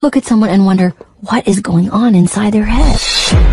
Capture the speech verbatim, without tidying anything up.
Look at someone and wonder what is going on inside their head.